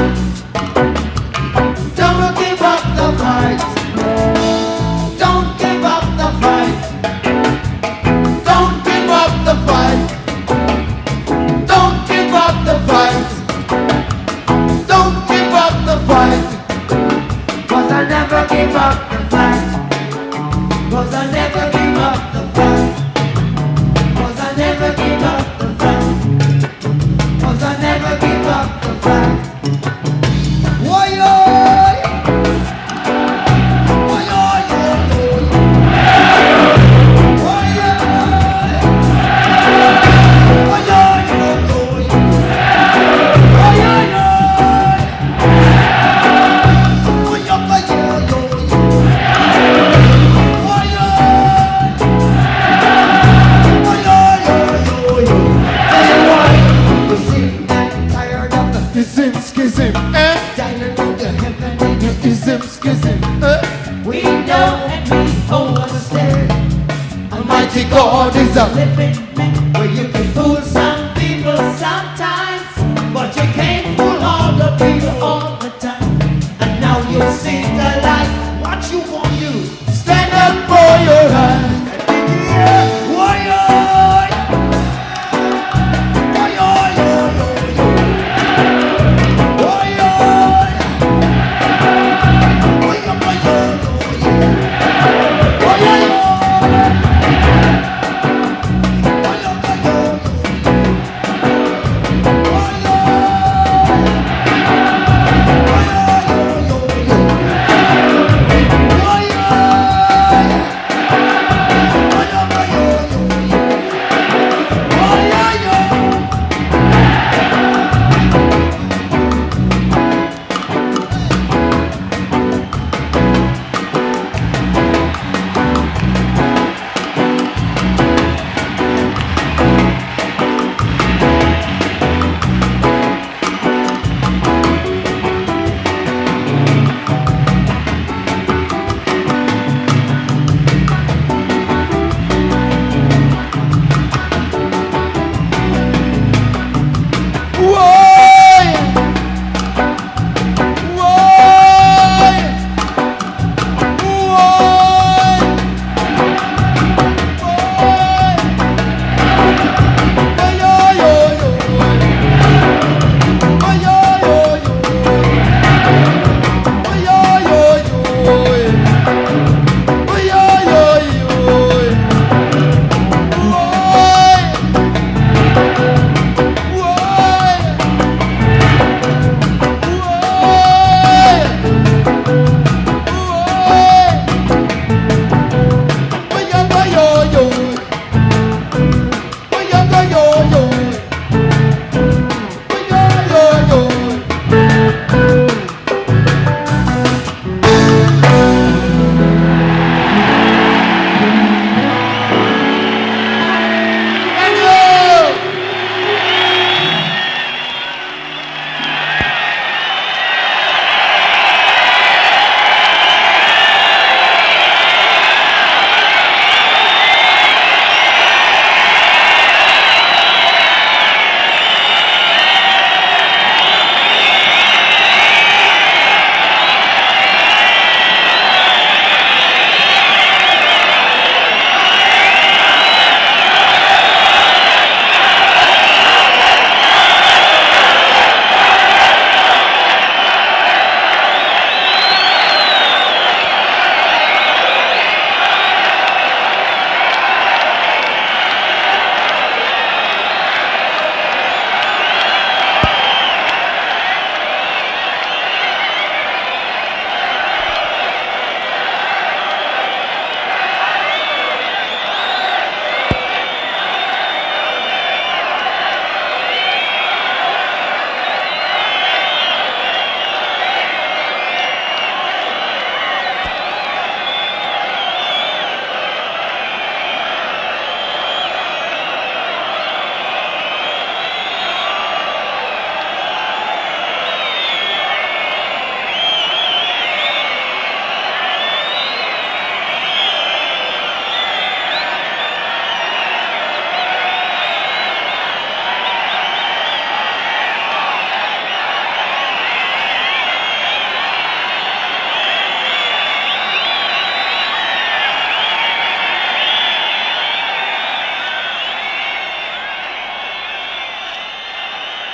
Don't give up the fight. Don't give up the fight. Don't give up the fight. Don't give up the fight. Don't give up the fight. Cause I never give up the fight. Cause I never give up the fight. Cause I never give up the fight. Cause I never give up the fight. Why-yo! We know and we understand. Almighty God is a living